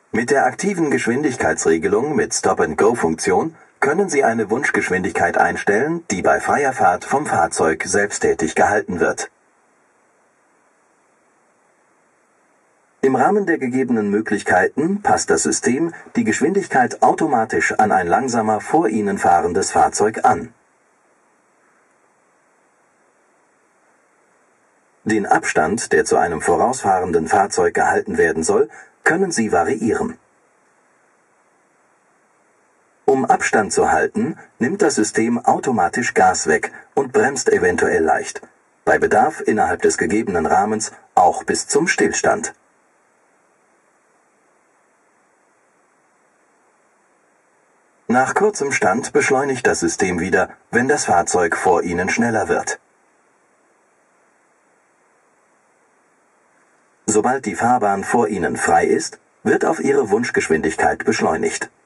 Mit der aktiven Geschwindigkeitsregelung mit Stop-and-Go-Funktion können Sie eine Wunschgeschwindigkeit einstellen, die bei freier Fahrt vom Fahrzeug selbsttätig gehalten wird. Im Rahmen der gegebenen Möglichkeiten passt das System die Geschwindigkeit automatisch an ein langsamer vor Ihnen fahrendes Fahrzeug an. Den Abstand, der zu einem vorausfahrenden Fahrzeug gehalten werden soll, können Sie variieren. Um Abstand zu halten, nimmt das System automatisch Gas weg und bremst eventuell leicht. Bei Bedarf innerhalb des gegebenen Rahmens auch bis zum Stillstand. Nach kurzem Stand beschleunigt das System wieder, wenn das Fahrzeug vor Ihnen schneller wird. Sobald die Fahrbahn vor Ihnen frei ist, wird auf Ihre Wunschgeschwindigkeit beschleunigt.